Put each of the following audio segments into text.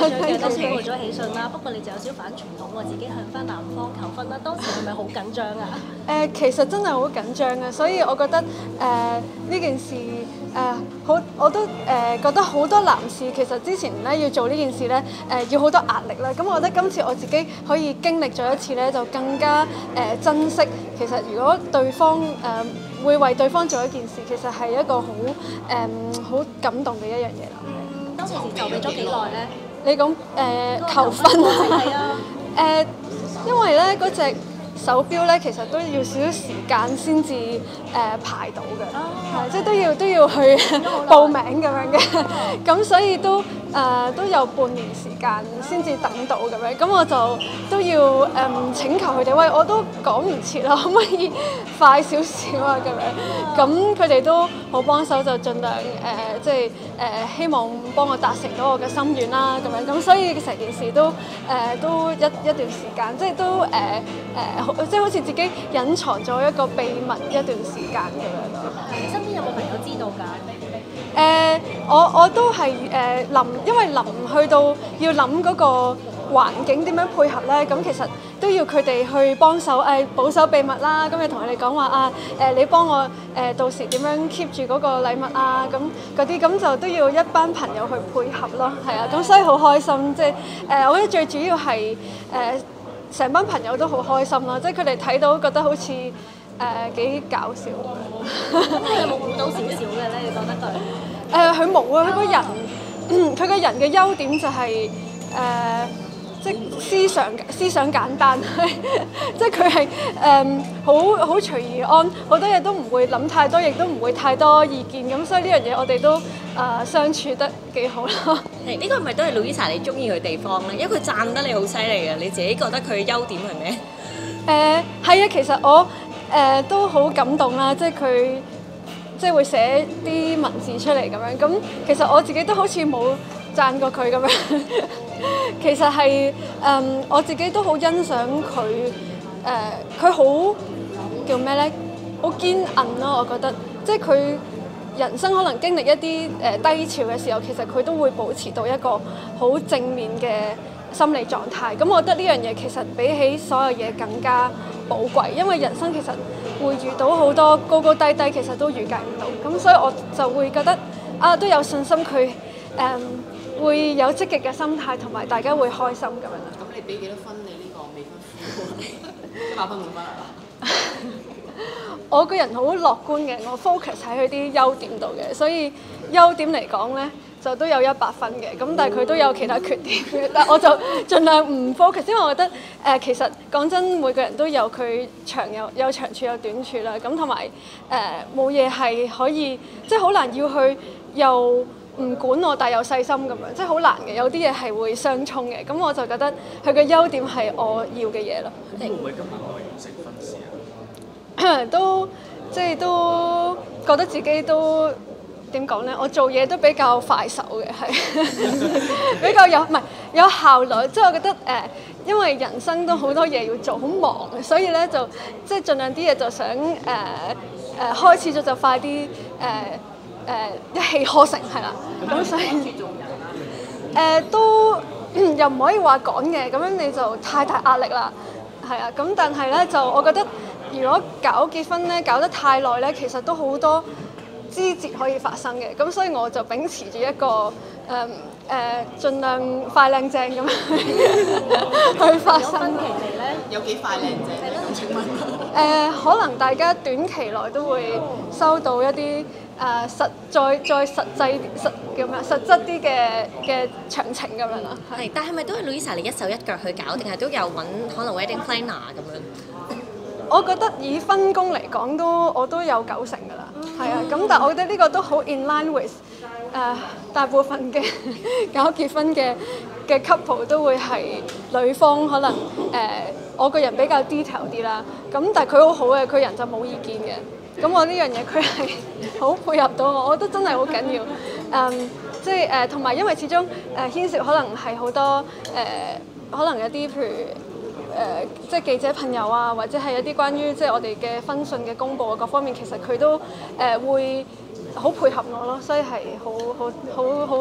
最近都宣布咗喜訊啦，不過你就有少反傳統喎，自己向翻男方求婚啦，當時係咪好緊張啊？ 其實真係好緊張嘅，所以我覺得呢件事我都覺得好多男士其實之前咧要做呢件事咧要好多壓力啦。咁我覺得今次我自己可以經歷咗一次咧，就更加珍惜。其實如果對方會為對方做一件事，其實係一個好感動嘅一樣嘢啦。 當時籌備咗幾耐咧？ 你講求婚係啊？ 因為咧嗰隻手錶咧，其實都要少少時間先至排到嘅，係即係都要去報名咁樣嘅，咁所以都有半年時間先至等到咁樣，咁我就都要請求佢哋，喂，我都趕唔切啦，可唔可以快少少啊咁樣？咁佢哋都好幫手，就盡量希望幫我達成到我嘅心願啦咁樣，咁所以成件事都一段時間，即係都即係好似自己隱藏咗一個秘密一段時間咁樣咯。 身邊有冇朋友知道㗎？ 我都係因為臨去到要諗嗰個環境點樣配合咧，咁其實都要佢哋去幫手保守秘密啦。咁你同佢哋講話你幫我到時點樣 keep 住嗰個禮物啊，咁嗰啲咁就都要一班朋友去配合咯。係啊，咁所以好開心，即係我覺得最主要係成班朋友都好開心啦，即係佢哋睇到覺得好似幾搞笑。 咁你有冇估到少少嘅咧？你覺得佢？ 佢冇啊！佢個人嘅優點就係即係思想簡單，即係佢係好隨遇而安，好多嘢都唔會諗太多，亦都唔會太多意見咁，所以呢樣嘢我哋都相處得幾好咯。 係呢個係咪都係 Louisa 你中意佢地方咧？因為佢讚得你好犀利嘅，你自己覺得佢嘅優點係咩？ 係啊，其實我都好感動啦，即係佢即係會寫啲文字出嚟咁樣。咁其實我自己都好似冇讚過佢咁樣。其實係我自己都好欣賞佢佢好叫咩咧？好堅韌咯，我覺得即係佢人生可能經歷一啲低潮嘅時候，其實佢都會保持到一個好正面嘅心理狀態。咁我覺得呢樣嘢其實比起所有嘢更加寶貴，因為人生其實會遇到好多高高低低，其實都預計唔到。咁所以我就會覺得都有信心佢會有積極嘅心態，同埋大家會開心咁樣啦。 咁你俾幾多分你呢個未婚夫？100分滿分係嘛？ 我個人好樂觀嘅，我 focus 喺佢啲優點度嘅，所以優點嚟講咧就都有100分嘅。咁但係佢都有其他缺點嘅，但我就盡量唔 focus，因為我覺得其實講真，每個人都有佢有長處有短處啦。咁同埋冇嘢係可以，即係好難要去又唔管我，但又細心咁樣，即係好難嘅。有啲嘢係會相衝嘅，咁我就覺得佢嘅優點係我要嘅嘢咯。 會唔會今晚可以唔食婚事啊？ 都覺得自己都點講咧？我做嘢都比較快手嘅，係比較有效率。即係我覺得因為人生都好多嘢要做，好忙，所以咧就即係盡量啲嘢就想開始咗就快啲一氣呵成係啦。咁所以都又唔可以話趕嘅，咁樣你就太大壓力啦。係啊，咁但係咧就我覺得，如果搞結婚咧搞得太耐咧，其實都好多枝節可以發生嘅。咁所以我就秉持住一個盡量快靚正咁去發生。 有幾快靚正？請問可能大家短期內都會收到一啲再實質啲嘅詳情咁樣啦。 係，但係咪都係 Louisa 你一手一腳去搞，定係都有揾可能 wedding planner 咁樣？ 我覺得以分工嚟講我都有90%㗎啦，係啊。咁但係我覺得呢個都好 in line with 大部分嘅搞結婚嘅 couple 都會係女方可能我個人比較 detail 啲啦，咁但係佢好好嘅，佢人就冇意見嘅。咁我呢樣嘢佢係好配合到我覺得真係好緊要。即係同埋因為始終牽涉可能係好多可能有啲譬如即係記者朋友啊，或者係一啲關於即係我哋嘅婚訊嘅公佈啊各方面，其實佢都會好配合我咯，所以係好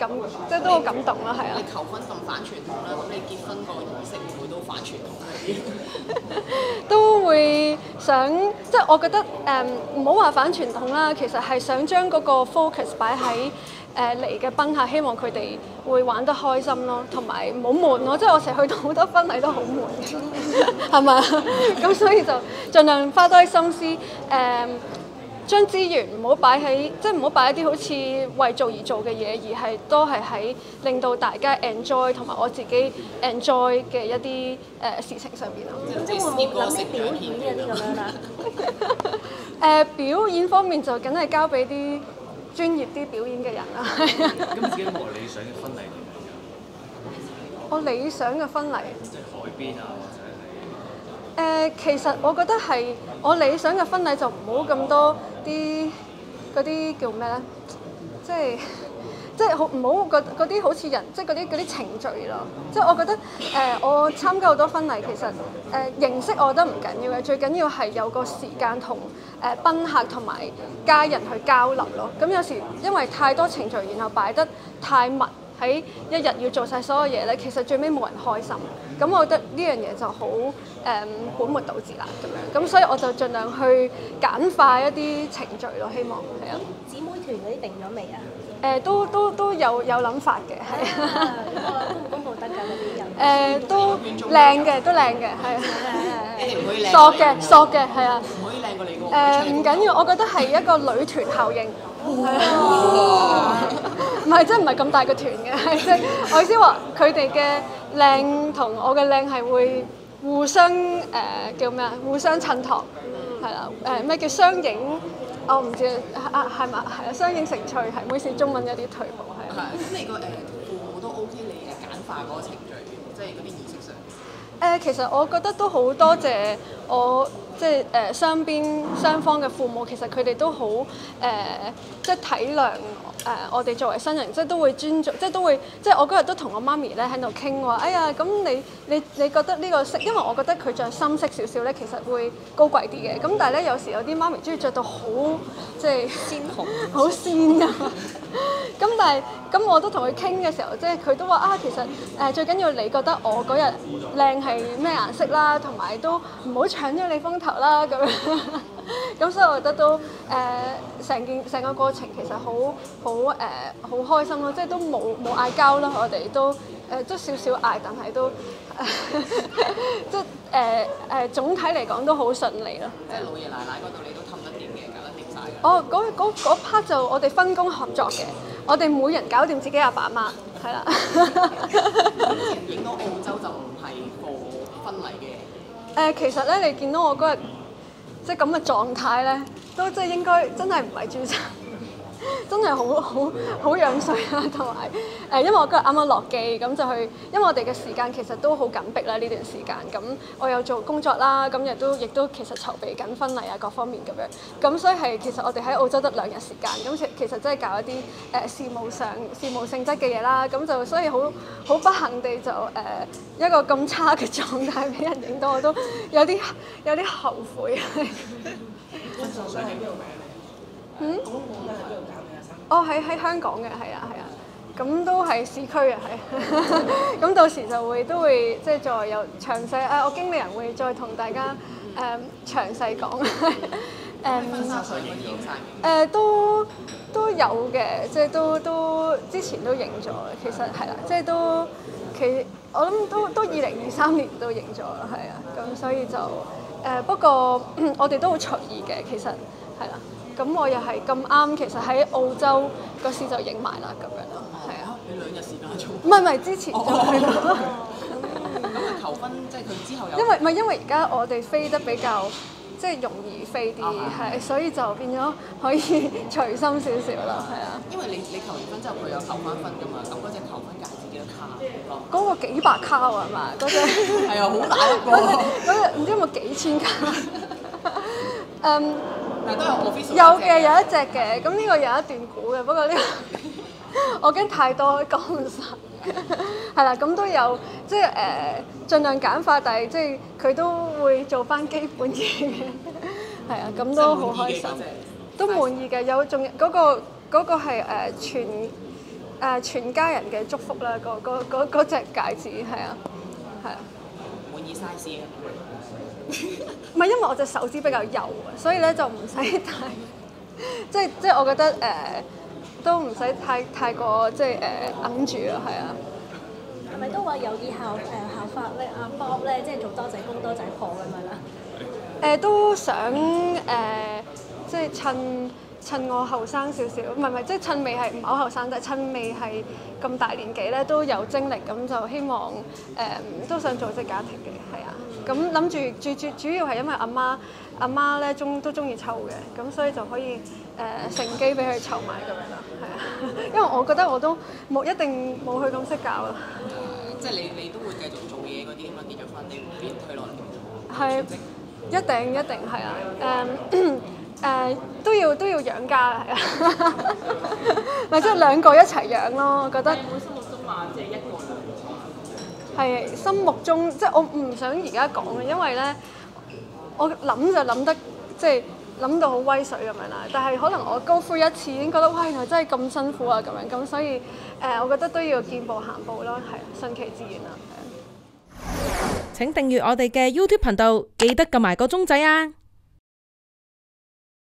即係都好感動啦，係啊你。求婚咁反傳統啦，咁你結婚個儀式會唔會都反傳統？ 都會想，即係我覺得唔好話反傳統啦，其實係想將嗰個 focus 擺喺嚟嘅賓客，希望佢哋會玩得開心咯，同埋唔好悶咯。即係我成日去到好多婚禮都好悶嘅，係咪啊？咁所以就盡量花多啲心思將資源唔好擺喺，即係唔好擺一啲好似為做而做嘅嘢，而係都係喺令到大家 enjoy 同埋我自己 enjoy 嘅一啲事情上邊咯。 即係會唔會諗啲表演嗰啲咁樣啦？ 表演方面就梗係交俾啲專業啲表演嘅人啦。 咁自己冇理想嘅婚禮點樣㗎？ 我理想嘅婚禮。 即係海邊啊，或者係其實我覺得係我理想嘅婚禮就唔好咁多啲嗰啲叫咩咧？即係好唔好嗰啲好似人，即係嗰啲程序咯。即係我覺得我參加好多婚禮，其實形式我覺得唔緊要嘅，最緊要係有個時間同賓客同埋家人去交流咯。咁有時因為太多程序，然後擺得太密，喺一日要做晒所有嘢咧，其實最尾冇人開心。咁我覺得呢樣嘢就好本末倒置啦咁樣。咁所以我就盡量去簡化一啲程序咯，希望係啊。 姊妹團嗰啲定咗未啊？ 都有諗法嘅，係啊。 公唔公佈得㗎嗰啲人？ 都靚嘅，係啊。 你哋唔可以靚索嘅，係啊。 唔可以靚過你個。 唔緊要，我覺得係一個女團效應。唔係，即係唔係咁大個團嘅，係即係我意思話佢哋嘅靚同我嘅靚係會互相叫咩啊？互相襯托，係啦。咩叫相映？我唔知係咪係啊？相映成趣係，唔好意思，中文有啲退步係啊。 咁你個父母都 OK 你簡化嗰個程序，即係嗰啲儀式上。 其實我覺得都好多謝我即係雙方嘅父母，其實佢哋都好即係體諒我哋作為新人，即係都會尊重，即係都會即係我嗰日都同我媽咪咧喺度傾話，哎呀咁你覺得呢個色，因為我覺得佢着深色少少咧，其實會高貴啲嘅。咁但係咧有時有啲媽咪中意着到好即係鮮紅，好鮮㗎嘛。咁但係咁我都同佢傾嘅時候，即係佢都話啊，其實最緊要你覺得我嗰日靚係咩顏色啦，同埋都唔好搶咗你風頭啦咁樣。咁所以我覺得都成個過程其實好開心咯，即係都冇嗌交啦，我哋都少少嗌，但係都即係總體嚟講都好順利咯。 即係老爺奶奶嗰度你都氹得掂嘅，搞得掂晒嘅。 哦，嗰 part 就我哋分工合作嘅，我哋每人搞掂自己阿爸阿媽，係啦。 影到澳洲就唔係個婚禮嘅。 其實咧，你見到我嗰日即係咁嘅狀態咧，都即係應該真係唔係註冊。真係好樣衰啦，同埋因為我嗰日啱啱落機，咁就去，因為我哋嘅時間其實都好緊迫啦呢段時間，咁我有做工作啦，咁亦都其實籌備緊婚禮啊各方面咁樣，咁所以係其實我哋喺澳洲得2日時間，咁其實真係搞一啲事務性質嘅嘢啦，咁就所以好不幸地就一個咁差嘅狀態俾人影到，我都有啲後悔。喺香港嘅，係啊，咁都係市區嘅，係。咁到時都會即係再有詳細，我經理人會再同大家詳細講。 婚紗相已經影晒。 都有嘅，即係都之前都影咗，其實係啦，即係我諗都2023年都影咗啦，係啊，咁所以就不過我哋都好隨意嘅，其實係啦。咁我又係咁啱，其實喺澳洲嗰時就影埋啦，咁樣咯，係啊。 你2日時間做？ 唔係，之前就係咯。 咁求婚即係佢之後有。 因為而家我哋飛得比較即係容易飛啲，係，所以就變咗可以隨心少少啦，係啊。 因為你求完婚之後佢有求翻婚㗎嘛，咁嗰隻求婚戒指幾多卡？ 嗰個幾百卡啊嘛，嗰隻係啊，好大一個。 嗰隻唔知有冇幾千卡？ 但都有 official 有嘅，有一隻嘅，咁呢個有一段估嘅，不過呢個我驚太多講唔晒，係啦，咁都有即係盡量簡化，但係即係佢都會做翻基本嘢嘅，係啊，咁都好開心，都滿意嘅，有仲嗰個係全家人嘅祝福啦，嗰隻戒指係啊，係啊。 滿意 size 啊？ 唔係因為我隻手指比較幼啊，所以咧就唔使太，即係我覺得都唔使太過即係揞住啊，係啊。 係咪都話有意效法咧？阿 Bob 咧，即係做多仔公多仔婆咁樣啦。 都想即係趁我後生少少，唔係即係趁未係唔係好後生，但係趁未係咁大年紀咧都有精力，咁就希望都想組織家庭嘅，係啊。咁諗住主要係因為阿媽咧都中意湊嘅，咁所以就可以乘機俾佢湊埋咁樣啦，係啊。因為我覺得我都一定冇佢咁識教啦。 即係你都會繼續做嘢嗰啲咁啊？結咗婚你唔俾人推落嚟？ 係一定係啊，都要養家係啊，咪即係兩個一齊養咯，我覺得。 你會心目中話即係一個兩個？ 係心目中即係我唔想而家講嘅，因為咧我諗就諗得即係諗到好威水咁樣啦。但係可能我go through一次已經覺得哇原來真係咁辛苦啊咁樣，咁所以我覺得都要見步行步咯，係啊，順其自然啦。 請訂閱我哋嘅 YouTube 頻道，記得撳埋個鐘仔啊！